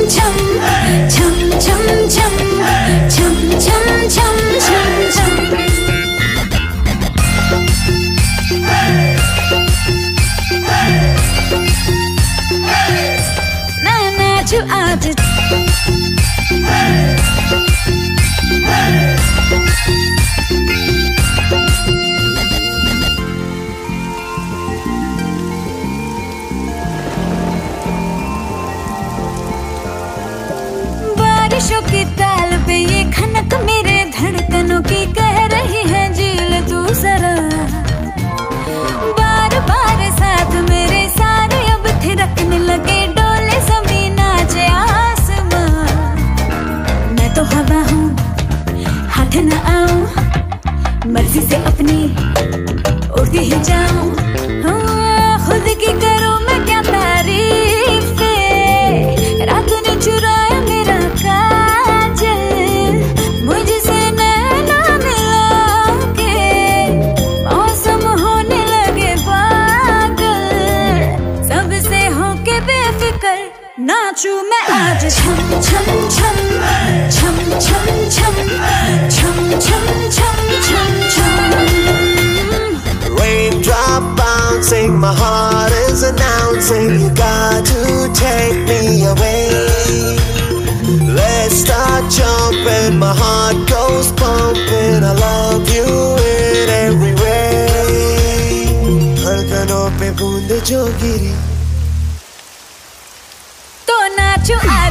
छम छम छम छम छम छम छम छम छम। मैं नाचूं आज बारिशों की ताल पे ये खनक मेरे धड़कनों की कह रही है झील तू जरा। बार बार साथ मेरे सारे अब थिरकने लगे डोले ज़मीन नाचे आसमां। मैं तो हवा हूँ हाथ न आऊं मर्जी से अपनी उड़ती ही जाऊं। खुद की करूं मैं क्या तारीफ रात ने चुराया मेरा काजल मुझसे नैना मिला के मौसम होने लगे पागल। सबसे होके बेफिक्र नाचूं मैं आज छम छम छम छम छम छम छम छम छम छम छम। Raindrop bouncing, my heart is announcing you got to take me away. Let's start jumping, my heart goes pumping. I love you in every way. धड़कनों पे बूंद जो गिरी तो नाचूं आज